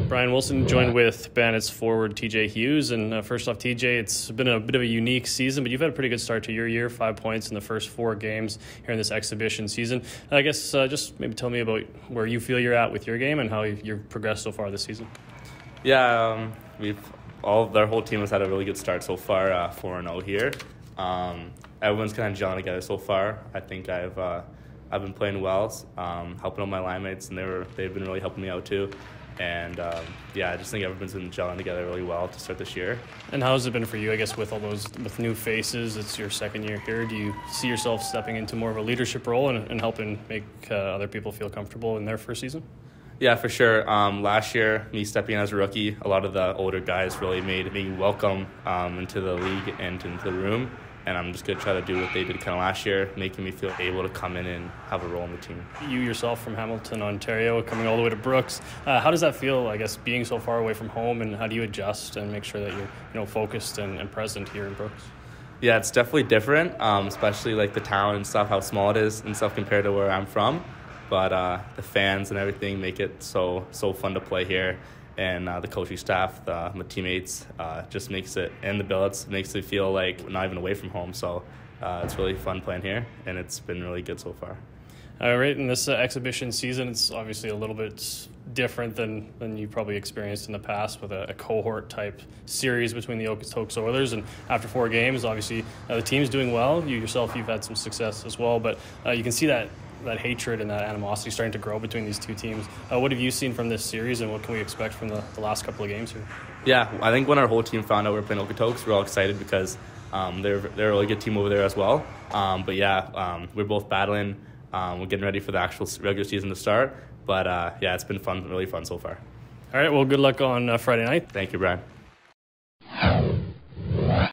Bryan Wilson joined with Bandits forward TJ Hughes. And first off, TJ, it's been a bit of a unique season, but you've had a pretty good start to your year, 5 points in the first 4 games here in this exhibition season. I guess just maybe tell me about where you feel you're at with your game and how you've progressed so far this season. Yeah, our whole team has had a really good start so far, 4-0 here. Everyone's kind of gelling together so far. I think I've been playing well, helping out my line mates, and they've been really helping me out too. And I just think everyone's been gelling together really well to start this year. And how has it been for you, I guess, with new faces? It's your second year here. Do you see yourself stepping into more of a leadership role and helping make other people feel comfortable in their first season? Yeah, for sure. Last year, me stepping in as a rookie, a lot of the older guys really made me welcome into the league and into the room. And I'm just going to try to do what they did kind of last year, making me feel able to come in and have a role in the team. You yourself from Hamilton, Ontario, coming all the way to Brooks. How does that feel, I guess, being so far away from home, and how do you adjust and make sure that you're focused and present here in Brooks? Yeah, it's definitely different, especially like the town and stuff, how small it is and stuff compared to where I'm from. But the fans and everything make it so fun to play here. And the coaching staff, my teammates, just makes it, and the billets, makes it feel like we're not even away from home. So it's really fun playing here, and it's been really good so far. All right, in this exhibition season, it's obviously a little bit different than you probably experienced in the past with a cohort-type series between the Okotoks Oilers. And after 4 games, obviously, the team's doing well. You've had some success as well, but you can see that hatred and that animosity starting to grow between these two teams. What have you seen from this series, and what can we expect from the last couple of games here? Yeah, I think when our whole team found out we were playing Okotoks, we were all excited because they're a really good team over there as well. We're both battling. We're getting ready for the actual regular season to start. But it's been fun, really fun so far. All right, well, good luck on Friday night. Thank you, Brian.